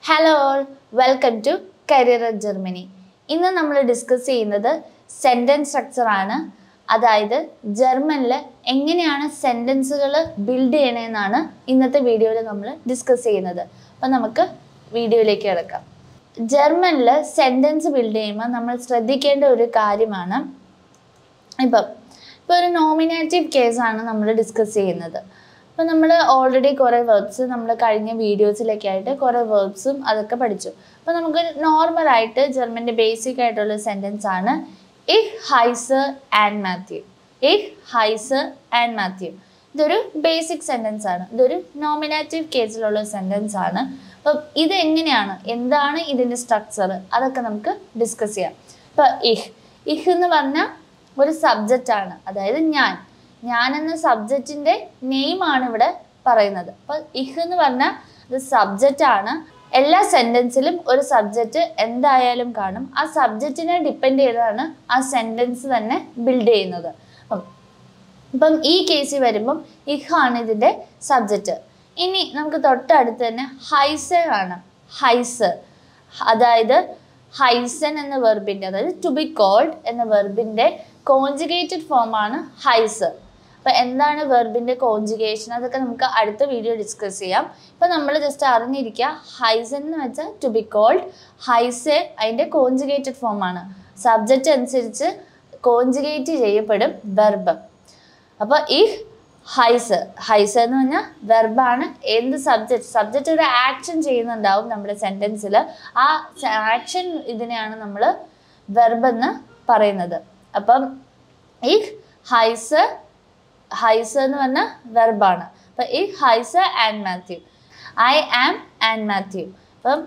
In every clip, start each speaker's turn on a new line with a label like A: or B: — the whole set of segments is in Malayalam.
A: Hello all, welcome to Career at Germany. ഇന്ന് നമ്മൾ ഡിസ്കസ് ചെയ്യുന്നത് സെന്റൻസ് സ്ട്രക്ചർ ആണ്. അതായത് ജർമ്മനിൽ എങ്ങനെയാണ് സെന്റൻസുകൾ ബിൽഡ് ചെയ്യണമെന്നാണ് ഇന്നത്തെ വീഡിയോയിൽ നമ്മൾ ഡിസ്കസ് ചെയ്യുന്നത്. അപ്പോൾ നമുക്ക് വീഡിയോയിലേക്ക് കിടക്കാം. ജർമ്മനിൽ സെന്റൻസ് ബിൽഡ് ചെയ്യുമ്പോൾ നമ്മൾ ശ്രദ്ധിക്കേണ്ട ഒരു കാര്യമാണ് ഇപ്പോൾ ഒരു നോമിനേറ്റീവ് കേസാണ് നമ്മൾ ഡിസ്കസ് ചെയ്യുന്നത്. അപ്പോൾ നമ്മൾ ഓൾറെഡി കുറേ വേർബ്സ് നമ്മൾ കഴിഞ്ഞ വീഡിയോസിലൊക്കെ ആയിട്ട് കുറേ വേർബ്സും അതൊക്കെ പഠിച്ചു. അപ്പോൾ നമുക്ക് നോർമലായിട്ട് ജർമ്മൻ്റെ ബേസിക് ആയിട്ടുള്ള സെൻറ്റൻസ് ആണ് Ich heiße and Mathew. Ich heiße and Mathew. ഇതൊരു ബേസിക് സെൻറ്റൻസ് ആണ്. ഇതൊരു നോമിനേറ്റീവ് കേസിലുള്ള സെൻറ്റൻസ് ആണ്. അപ്പം ഇതെങ്ങനെയാണ്, എന്താണ് ഇതിൻ്റെ സ്ട്രക്ചർ, അതൊക്കെ നമുക്ക് ഡിസ്കസ് ചെയ്യാം. ഇപ്പോൾ ഇഹ് എന്ന് പറഞ്ഞാൽ ഒരു സബ്ജക്റ്റ് ആണ്. അതായത് ഞാൻ എന്ന സബ്ജക്റ്റിൻ്റെ നെയിമാണ് ഇവിടെ പറയുന്നത്. അപ്പോൾ ഇഹ് എന്ന് പറഞ്ഞാൽ ഇത് സബ്ജക്റ്റ് ആണ്. എല്ലാ സെൻറ്റൻസിലും ഒരു സബ്ജക്റ്റ് എന്തായാലും കാണും. ആ സബ്ജക്റ്റിനെ ഡിപ്പെൻഡ് ചെയ്താണ് ആ സെൻറ്റൻസ് തന്നെ ബിൽഡ് ചെയ്യുന്നത്. അപ്പം ഈ കേസിൽ വരുമ്പം ഇഹാണ് ഇതിൻ്റെ സബ്ജക്റ്റ്. ഇനി നമുക്ക് തൊട്ടടുത്ത് തന്നെ ഹൈസെ കാണാം. ഹൈസ്, അതായത് ഹൈസൻ എന്ന വെർബിൻ്റെ, അതായത് ടു ബി കോൾഡ് എന്ന വെർബിൻ്റെ കോൺജുഗേറ്റഡ് ഫോമാണ് ഹൈസ്. അപ്പോൾ എന്താണ് വെർബിൻ്റെ കോൺജുഗേഷൻ, അതൊക്കെ നമുക്ക് അടുത്ത വീഡിയോ ഡിസ്കസ് ചെയ്യാം. ഇപ്പോൾ നമ്മൾ ജസ്റ്റ് അറിഞ്ഞിരിക്കുക, ഹൈസൻ എന്ന് വെച്ചാൽ ടു ബി കോൾഡ്, ഹൈസെ അതിൻ്റെ കോൺജുഗേറ്റഡ് ഫോമാണ്. സബ്ജക്റ്റ് അനുസരിച്ച് കോൺജുഗേറ്റ് ചെയ്യപ്പെടും വെർബ്. അപ്പോൾ ഈ ഹൈസ് എന്ന് പറഞ്ഞാൽ വെർബാണ്. എന്ത് സബ്ജക്റ്റ് ഒരു ആക്ഷൻ ചെയ്യുന്നുണ്ടാവും നമ്മുടെ സെൻറ്റൻസിൽ. ആ ആക്ഷൻ ഇതിനെയാണ് നമ്മൾ വെർബ് എന്ന് പറയുന്നത്. അപ്പം ഈ ഹൈസ് എന്ന് പറഞ്ഞാൽ വെർബാണ്. അപ്പം ഈ ഹൈസ് and Mathew, I am and Mathew. അപ്പം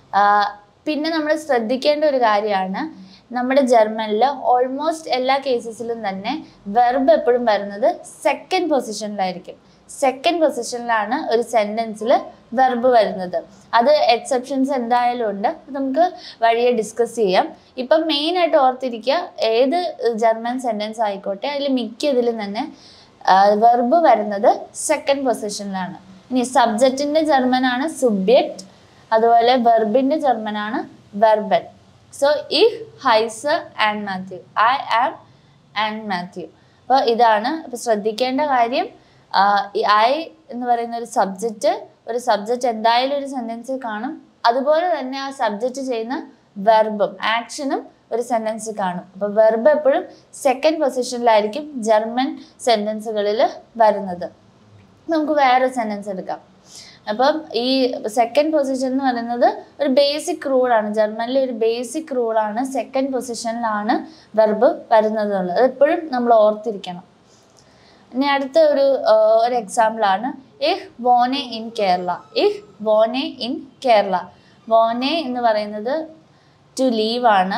A: പിന്നെ നമ്മൾ ശ്രദ്ധിക്കേണ്ട ഒരു കാര്യമാണ്, നമ്മുടെ ജർമ്മനിൽ ഓൾമോസ്റ്റ് എല്ലാ കേസസിലും തന്നെ വെർബ് എപ്പോഴും വരുന്നത് സെക്കൻഡ് പൊസിഷനിലായിരിക്കും. സെക്കൻഡ് പൊസിഷനിലാണ് ഒരു സെൻറ്റൻസിൽ വെർബ് വരുന്നത്. അത് എക്സെപ്ഷൻസ് എന്തായാലും ഉണ്ട്, നമുക്ക് വഴിയെ ഡിസ്കസ് ചെയ്യാം. ഇപ്പം മെയിനായിട്ട് ഓർത്തിരിക്കുക, ഏത് ജർമ്മൻ സെൻറ്റൻസ് ആയിക്കോട്ടെ അതിൽ മിക്കതിലും തന്നെ വെർബ് വരുന്നത് സെക്കൻഡ് പൊസിഷനിലാണ്. ഇനി സബ്ജക്റ്റിൻ്റെ ജർമ്മനാണ് സുബ്ജെക്റ്റ്, അതുപോലെ വെർബിൻ്റെ ജർമ്മനാണ് വെർബൻ. സോ ഇഹ് ഹൈസ് and Mathew, I am and Mathew. അപ്പോൾ ഇതാണ് ഇപ്പോൾ ശ്രദ്ധിക്കേണ്ട കാര്യം. ഐ എന്ന് പറയുന്ന ഒരു സബ്ജക്റ്റ് എന്തായാലും ഒരു സെൻറ്റൻസിൽ കാണും. അതുപോലെ തന്നെ ആ സബ്ജക്റ്റ് ചെയ്യുന്ന വെർബും ആക്ഷനും ഒരു സെൻറ്റൻസ് കാണും. അപ്പോൾ വെർബ് എപ്പോഴും സെക്കൻഡ് പൊസിഷനിലായിരിക്കും ജർമ്മൻ സെൻറ്റൻസുകളിൽ വരുന്നത്. നമുക്ക് വേറെ സെൻറ്റൻസ് എടുക്കാം. അപ്പം ഈ സെക്കൻഡ് പൊസിഷൻ എന്ന് പറയുന്നത് ഒരു ബേസിക് റൂളാണ്. ജർമ്മനിലെ ഒരു ബേസിക് റൂളാണ്, സെക്കൻഡ് പൊസിഷനിലാണ് വെർബ് വരുന്നത് എന്നുള്ളത്. അതെപ്പോഴും നമ്മൾ ഓർത്തിരിക്കണം. ഇനി അടുത്ത ഒരു എക്സാമ്പിളാണ് ഇഹ് വോനെ ഇൻ കേരള. ഇഹ് വോനെ ഇൻ കേരള. വോനെ എന്ന് പറയുന്നത് ടു ലീവ് ആണ്.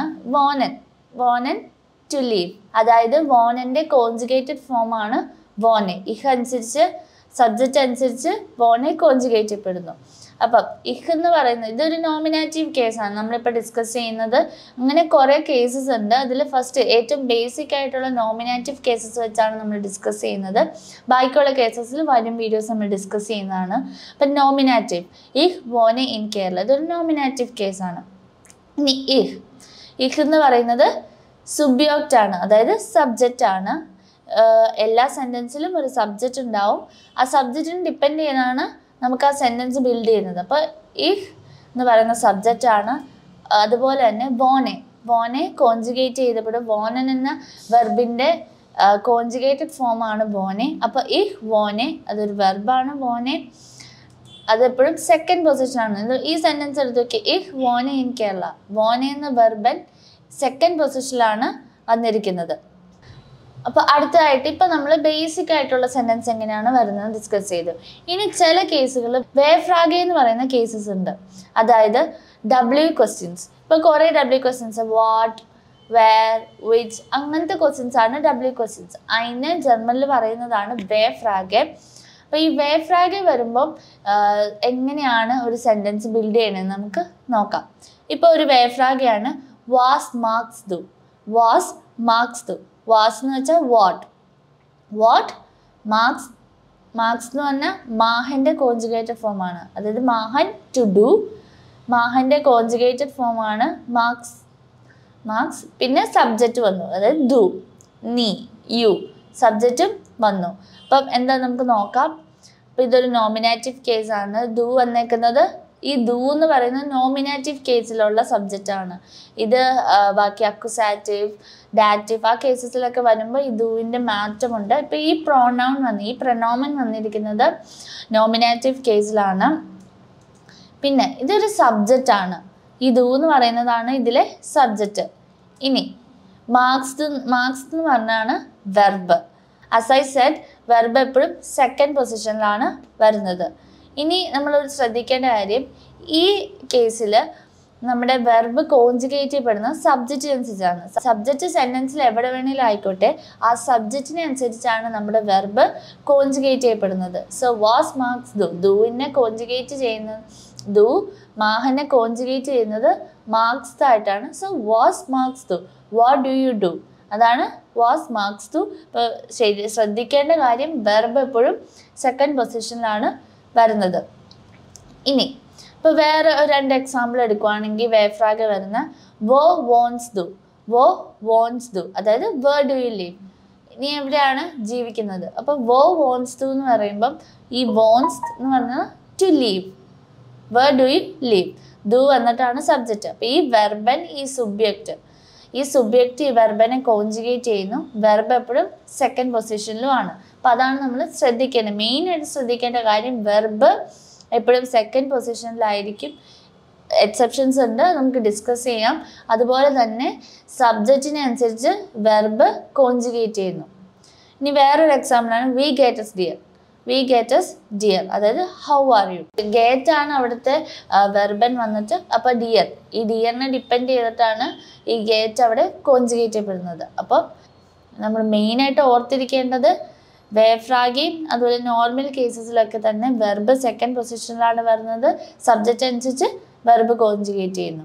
A: വോനൻ ടു ലീവ്, അതായത് വോനൻ്റെ കോൺജുഗേറ്റഡ് ഫോമാണ് വോനെ. ഇഹ് അനുസരിച്ച് സബ്ജക്റ്റ് അനുസരിച്ച് വോനെ കോൺജുഗേറ്റ് ചെയ്യപ്പെടുന്നു. അപ്പം ഇഹ് എന്ന് പറയുന്നത് ഇതൊരു നോമിനേറ്റീവ് കേസാണ് നമ്മളിപ്പോൾ ഡിസ്കസ് ചെയ്യുന്നത്. അങ്ങനെ കുറേ കേസസ് ഉണ്ട്. അതിൽ ഫസ്റ്റ് ഏറ്റവും ബേസിക് ആയിട്ടുള്ള നോമിനേറ്റീവ് കേസസ് വെച്ചാണ് നമ്മൾ ഡിസ്കസ് ചെയ്യുന്നത്. ബാക്കിയുള്ള കേസസിൽ വരും വീഡിയോസ് നമ്മൾ ഡിസ്കസ് ചെയ്യുന്നതാണ്. അപ്പം നോമിനേറ്റീവ് ഇഹ് വോനെ ഇൻ കേരള, ഇതൊരു നോമിനേറ്റീവ് കേസാണ്. ഇനി ഇഹ് എന്ന് പറയുന്നത് സുബ്ജെക്റ്റ് ആണ്, അതായത് സബ്ജക്റ്റ് ആണ്. എല്ലാ സെൻറ്റൻസിലും ഒരു സബ്ജക്റ്റ് ഉണ്ടാവും. ആ സബ്ജക്റ്റിന് ഡിപ്പെൻഡ് ചെയ്യുന്നതാണ് നമുക്ക് ആ സെൻറ്റൻസ് ബിൽഡ് ചെയ്യുന്നത്. അപ്പോൾ ഇഹ് എന്ന് പറയുന്ന സബ്ജക്റ്റ് ആണ്. അതുപോലെ തന്നെ വോനെ കോൺജുഗേറ്റ് ചെയ്തപ്പെടും. വോനൻ എന്ന വെർബിൻ്റെ കോൺജുഗേറ്റഡ് ഫോമാണ് വോനെ. അപ്പോൾ ഇഹ് വോനെ അതൊരു വെർബാണ്. വോനെ അതെപ്പോഴും സെക്കൻഡ് പൊസിഷനാണ്. ഈ സെൻറ്റൻസ് എടുത്ത് നോക്കി, ഇഹ് വോനെ ഇൻ കേരള. വോനെ എന്ന വെർബൻ സെക്കൻഡ് പൊസിഷനിലാണ് വന്നിരിക്കുന്നത്. അപ്പോൾ അടുത്തതായിട്ട് ഇപ്പം നമ്മൾ ബേസിക് ആയിട്ടുള്ള സെൻറ്റൻസ് എങ്ങനെയാണ് വരുന്നത് ഡിസ്കസ് ചെയ്തു. ഇനി ചില കേസുകൾ വേഫ്രാഗെ എന്ന് പറയുന്ന കേസസ് ഉണ്ട്. അതായത് ഡബ്ല്യു ക്വസ്റ്റ്യൻസ്. ഇപ്പോൾ കുറേ W questions, what, where, which, അങ്ങനത്തെ ക്വസ്റ്റ്യൻസ് ആണ് ഡബ്ല്യു ക്വസ്റ്റ്യൻസ്. അതിന് ജർമ്മനിൽ പറയുന്നതാണ് വേഫ്രാഗെ. അപ്പോൾ ഈ വേഫ്രാഗെ വരുമ്പം എങ്ങനെയാണ് ഒരു സെൻറ്റൻസ് ബിൽഡ് ചെയ്യണമെന്ന് നമുക്ക് നോക്കാം. ഇപ്പോൾ ഒരു വേഫ്രാഗയാണ് വാസ് മാർക്സ് ദു. വാസ് മാർക്സ് ദു. വാസ് എന്ന് വെച്ചാൽ വാട്ട് മാർക്സ് എന്ന് പറഞ്ഞാൽ മാഹൻ്റെ കോൺജുഗേറ്റഡ് ഫോമാണ്. അതായത് മാഹൻ ടു ഡു, മാഹൻ്റെ കോൺജുഗേറ്റഡ് ഫോം ആണ് മാർക്സ്. പിന്നെ സബ്ജക്റ്റ് വന്നു, അതായത് ദു, നീ, യു, സബ്ജക്റ്റും വന്നു. അപ്പം എന്താ നമുക്ക് നോക്കാം. അപ്പം ഇതൊരു നോമിനേറ്റീവ് കേസാണ്. ദു വന്നേക്കുന്നത്, ഈ ദു എന്ന് പറയുന്നത് നോമിനേറ്റീവ് കേസിലുള്ള സബ്ജക്റ്റ് ആണ്. ഇത് ബാക്കി അക്യുസാറ്റീവ്, ഡാറ്റീവ് ആ കേസസിലൊക്കെ വരുമ്പോൾ ഈ ദുവിൻ്റെ മാറ്റമുണ്ട്. ഇപ്പം ഈ പ്രൊനൗമൻ വന്നിരിക്കുന്നത് നോമിനേറ്റീവ് കേസിലാണ്. പിന്നെ ഇതൊരു സബ്ജക്റ്റ് ആണ്. ഈ ദു എന്ന് പറയുന്നതാണ് ഇതിലെ സബ്ജക്റ്റ്. ഇനി മാർക്സ് എന്ന് പറഞ്ഞാണ് verb. As I said, verb എപ്പോഴും സെക്കൻഡ് പൊസിഷനിലാണ് വരുന്നത്. ഇനി നമ്മളൊരു ശ്രദ്ധിക്കേണ്ട കാര്യം, ഈ കേസിൽ നമ്മുടെ വെർബ് കോൺജുഗേറ്റ് ചെയ്യപ്പെടുന്നത് സബ്ജക്റ്റിനനുസരിച്ചാണ്. സബ്ജക്റ്റ് സെൻറ്റൻസിൽ എവിടെ വേണമെങ്കിലും ആയിക്കോട്ടെ, ആ സബ്ജക്റ്റിനെ അനുസരിച്ചാണ് നമ്മുടെ വെർബ് കോൺജുഗേറ്റ് ചെയ്യപ്പെടുന്നത്. സോ വാസ് മാർക്സ് ദു, ദുവിനെ കോൺജുഗേറ്റ് ചെയ്യുന്നത്, ദു മാഹനെ കോൺജുഗേറ്റ് ചെയ്യുന്നത് മാർക്സ് ആയിട്ടാണ്. സോ വാസ് മാർക്സ് ദു, വാട്ട് ഡു യു ഡു, അതാണ് വാസ് മാർക്സ് ദു. ഇപ്പോൾ ശ്രദ്ധിക്കേണ്ട കാര്യം, വെർബ് എപ്പോഴും സെക്കൻഡ് പൊസിഷനിലാണ് വരുന്നത്. ഇനി ഇപ്പോൾ വേറെ രണ്ട് എക്സാമ്പിൾ എടുക്കുകയാണെങ്കിൽ, വേഫ്രാഗ് വരുന്ന വോ വോൺസ് ദു, അതായത് വേർ ഡു യു ലീവ്, നീ എവിടെയാണ് ജീവിക്കുന്നത്. അപ്പോൾ വോ വോൺസ് ദു എന്ന് പറയുമ്പം ഈ വോൺസ് എന്ന് പറഞ്ഞാൽ to live, where do you live, ദു എന്നിട്ടാണ് സബ്ജക്റ്റ്. അപ്പോൾ ഈ വെർബൻ, ഈ സുബ്ജക്റ്റ് ഈ വെർബനെ കോൺജുഗേറ്റ് ചെയ്യുന്നു. വെർബ് എപ്പോഴും സെക്കൻഡ് പൊസിഷനിലും ആണ്. അപ്പോൾ അതാണ് നമ്മൾ ശ്രദ്ധിക്കേണ്ടത്. മെയിനായിട്ട് ശ്രദ്ധിക്കേണ്ട കാര്യം, വെർബ് എപ്പോഴും സെക്കൻഡ് പൊസിഷനിലായിരിക്കും. എക്സെപ്ഷൻസ് ഉണ്ട്, നമുക്ക് ഡിസ്കസ് ചെയ്യാം. അതുപോലെ തന്നെ സബ്ജക്റ്റിനെ അനുസരിച്ച് വെർബ് കോൺജുഗേറ്റ് ചെയ്യുന്നു. ഇനി വേറൊരു എക്സാമ്പിളാണ് വി ഗെറ്റ് അസ് ഡിയർ, അതായത് ഹൗ ആർ യു. ഗെറ്റ് ആണ് അവിടുത്തെ വെർബൻ വന്നിട്ട്, അപ്പോൾ ഡിയർ, ഈ ഡിയറിനെ ഡിപ്പെൻഡ് ചെയ്തിട്ടാണ് ഈ ഗെറ്റ് അവിടെ കോൺജുഗേറ്റ് ചെയ്യപ്പെടുന്നത്. അപ്പോൾ നമ്മൾ മെയിനായിട്ട് ഓർത്തിരിക്കേണ്ടത്, വേഫ്രാഗിയും അതുപോലെ നോർമൽ കേസസിലൊക്കെ തന്നെ വെർബ് സെക്കൻഡ് പൊസിഷനിലാണ് വരുന്നത്. സബ്ജക്റ്റ് അനുസരിച്ച് വെർബ് കോൺജുഗേറ്റ് ചെയ്യുന്നു.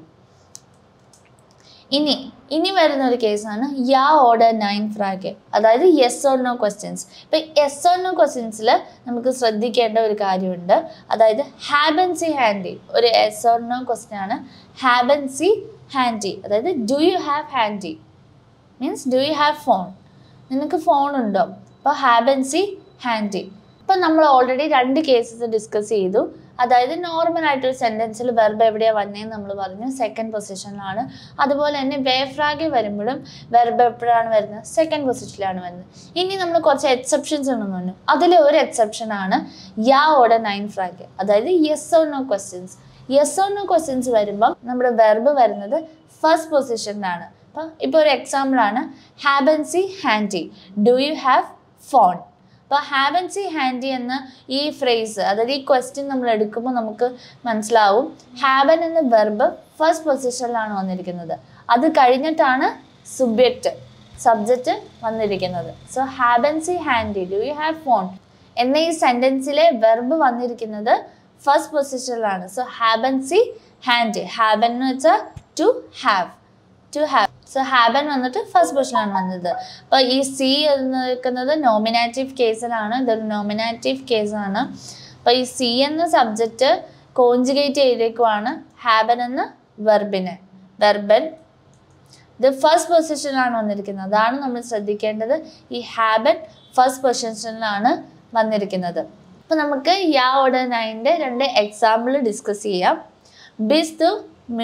A: ഇനി വരുന്ന ഒരു കേസാണ് യാ ഓർഡർ നൈൻ ഫ്രാഗ്, അതായത് യെസ് ഓർ നോ ക്വസ്റ്റ്യൻസ്. ഇപ്പം യെസ് ഓർ നോ ക്വസ്റ്റ്യൻസിൽ നമുക്ക് ശ്രദ്ധിക്കേണ്ട ഒരു കാര്യമുണ്ട്, അതായത് ഹാബൻസി ഹാൻഡി. ഒരു യെസ് ഓർ നോ ക്വസ്റ്റ്യൻ ആണ് ഹാബൻസി ഹാൻഡി, അതായത് ഡു യു ഹാവ് ഹാൻഡി means do you have phone, നിനക്ക് ഫോൺ ഉണ്ടോ. അപ്പോൾ ഹാബൻസി ഹാൻഡി. ഇപ്പം നമ്മൾ ഓൾറെഡി രണ്ട് കേസസ് ഡിസ്കസ് ചെയ്തു. അതായത് നോർമൽ ആയിട്ടൊരു സെൻറ്റൻസിൽ വെർബ് എവിടെയാണ് വന്നതെന്ന് നമ്മൾ പറഞ്ഞു, സെക്കൻഡ് പൊസിഷനിലാണ്. അതുപോലെ തന്നെ വേഫ്രാഗിൽ വരുമ്പോഴും വെർബ് എപ്പോഴാണ് വരുന്നത്, സെക്കൻഡ് പൊസിഷനിലാണ് വരുന്നത്. ഇനി നമ്മൾ കുറച്ച് എക്സെപ്ഷൻസ് ഉണ്ടെന്ന് പറഞ്ഞു. അതിൽ ഒരു എക്സെപ്ഷനാണ് യാ ഓർഡർ നൈൻ ഫ്രാഗ്, അതായത് yes or no questions. Yes or no questions വരുമ്പം നമ്മുടെ വെർബ് വരുന്നത് ഫസ്റ്റ് പൊസിഷനിലാണ്. അപ്പം ഇപ്പോൾ ഒരു എക്സാമ്പിളാണ് ഹാബൻസി ഹാൻഡി, ഡു യു ഹാവ് ഫോൺ. അപ്പോൾ ഹാബൻസി ഹാൻഡി എന്ന ഈ ഫ്രേസ്, അതായത് ഈ ക്വസ്റ്റ്യൻ നമ്മൾ എടുക്കുമ്പോൾ നമുക്ക് മനസ്സിലാവും ഹാബൻ എന്ന വെർബ് ഫസ്റ്റ് പൊസിഷനിലാണ് വന്നിരിക്കുന്നത്. അത് കഴിഞ്ഞിട്ടാണ് സബ്ജക്റ്റ് വന്നിരിക്കുന്നത്. സോ ഹാബൻസി ഹാൻഡി, ഡു യു ഹാവ് ഫോൺ എന്ന ഈ സെൻറ്റൻസിലെ വെർബ് വന്നിരിക്കുന്നത് ഫസ്റ്റ് പൊസിഷനിലാണ്. സോ ഹാബൻസി ഹാൻഡി, ഹാബൻ എന്ന് വെച്ചാൽ ടു ഹാവ്. സോ ഹാബൻ വന്നിട്ട് ഫസ്റ്റ് പൊസിഷനിലാണ് വന്നത്. അപ്പോൾ ഈ സി എന്ന് നിൽക്കുന്നത് നോമിനേറ്റീവ് കേസിലാണ്. ഇതൊരു നോമിനേറ്റീവ് കേസാണ്. അപ്പോൾ ഈ സി എന്ന സബ്ജക്റ്റ് കോൺജുഗേറ്റ് ചെയ്തേക്കുവാണ് ഹാബൻ എന്ന വെർബൻ ഇത് ഫസ്റ്റ് പൊസിഷനിലാണ് വന്നിരിക്കുന്നത്. അതാണ് നമ്മൾ ശ്രദ്ധിക്കേണ്ടത്. ഈ ഹാബൻ ഫസ്റ്റ് പൊസിഷനിലാണ് വന്നിരിക്കുന്നത്. അപ്പോൾ നമുക്ക് യാ ഓർഡർ നൈൻ്റെ രണ്ട് എക്സാമ്പിൾ ഡിസ്കസ് ചെയ്യാം. ബിസ് ടു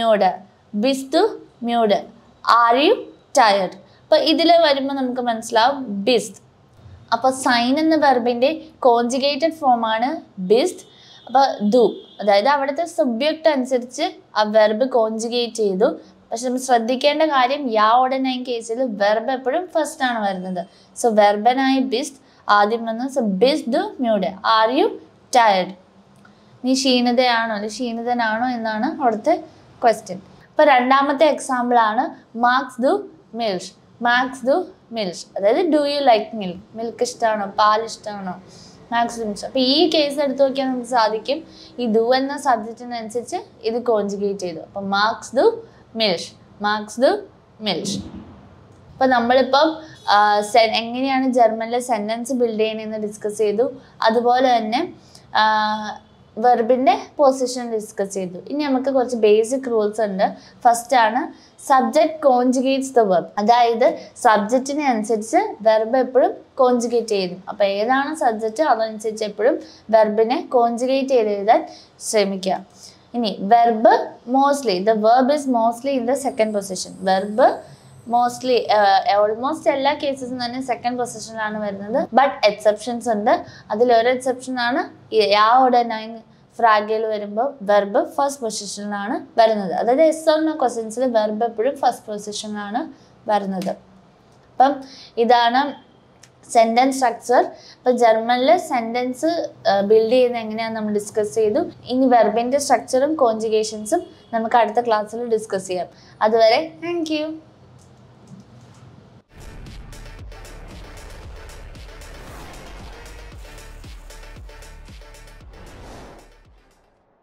A: മ്യൂഡ്, ആർ യു ടയർഡ്. അപ്പോൾ ഇതിൽ വരുമ്പോൾ നമുക്ക് മനസ്സിലാവും ബിസ്റ്റ്. അപ്പോൾ സൈൻ എന്ന വെർബിൻ്റെ കോൺജുഗേറ്റഡ് ഫോമാണ് ബിസ്റ്റ്. അപ്പോൾ ദു, അതായത് അവിടുത്തെ സബ്ജക്റ്റ് അനുസരിച്ച് ആ വെർബ് കോൺജുഗേറ്റ് ചെയ്തു. പക്ഷെ നമ്മൾ ശ്രദ്ധിക്കേണ്ട കാര്യം, യാ ഓർഡർ നൈൻ കേസിൽ വെർബ് എപ്പോഴും ഫസ്റ്റ് ആണ് വരുന്നത്. സോ വെർബനായി ബിസ്റ്റ് ആദ്യം വന്നു. സോ ബിസ്റ്റ് ദു മ്യൂഡ്, ആർ യു ടയർഡ്, നീ ക്ഷീണിതനാണോ എന്നാണ് അവിടുത്തെ ക്വസ്റ്റ്യൻ. ഇപ്പോൾ രണ്ടാമത്തെ എക്സാമ്പിളാണ് മാർക്സ് ദു മിൽക്ക്, അതായത് ഡു യു ലൈക്ക് മിൽക്ക് ഇഷ്ടമാണോ, പാൽ ഇഷ്ടമാണോ, മാർക്സ് ദു മിൽക്ക്. അപ്പോൾ ഈ കേസ് എടുത്ത് നോക്കിയാൽ നമുക്ക് സാധിക്കും ഈ ദു എന്ന സബ്ജക്റ്റിനനുസരിച്ച് ഇത് കോൺജുഗേറ്റ് ചെയ്തു. അപ്പോൾ മാർക്സ് ദു മിൽക്ക്. അപ്പോൾ നമ്മളിപ്പം എങ്ങനെയാണ് ജർമ്മനിലെ സെൻറ്റൻസ് ബിൽഡ് ചെയ്യണമെന്ന് ഡിസ്കസ് ചെയ്തു. അതുപോലെ തന്നെ വെർബിൻ്റെ പൊസിഷൻ ഡിസ്കസ് ചെയ്തു. ഇനി നമുക്ക് കുറച്ച് ബേസിക് റൂൾസ് ഉണ്ട്. ഫസ്റ്റ് ആണ് സബ്ജക്റ്റ് കോൺജുഗേറ്റ്സ് ദ വെർബ്. അതായത് സബ്ജക്റ്റിനെ അനുസരിച്ച് വെർബ് എപ്പോഴും കോൺജുഗേറ്റ് ചെയ്യുന്നു. അപ്പോൾ ഏതാണ് സബ്ജക്റ്റ് അതനുസരിച്ച് എപ്പോഴും വെർബിനെ കോൺജുഗേറ്റ് ചെയ്ത് എഴുതാൻ ശ്രമിക്കുക. ഇനി verb mostly, the verb is mostly in the second position. Verb mostly almost എല്ലാ കേസസും തന്നെ സെക്കൻഡ് പൊസിഷനിലാണ് വരുന്നത്. ബട്ട് എക്സെപ്ഷൻസ് ഉണ്ട്. അതിലൊരു എക്സെപ്ഷനാണ് യാ ഓടെ നൈൻ ഫ്രാഗയിൽ വരുമ്പോൾ വെർബ് ഫസ്റ്റ് പൊസിഷനിലാണ് വരുന്നത്. അതായത് എസ് ഓർ നോ ക്വസ്റ്റ്യൻസിൽ വെർബ് എപ്പോഴും ഫസ്റ്റ് പൊസിഷനിലാണ് വരുന്നത്. അപ്പം ഇതാണ് സെൻറ്റൻസ് സ്ട്രക്ചർ. ഇപ്പോൾ ജർമ്മനിൽ സെൻറ്റൻസ് ബിൽഡ് ചെയ്യുന്നത് എങ്ങനെയാണെന്ന് നമ്മൾ ഡിസ്കസ് ചെയ്തു. ഇനി വെർബിൻ്റെ സ്ട്രക്ചറും കോൺജുഗേഷൻസും നമുക്ക് അടുത്ത ക്ലാസ്സിൽ ഡിസ്കസ് ചെയ്യാം. അതുവരെ താങ്ക് യു.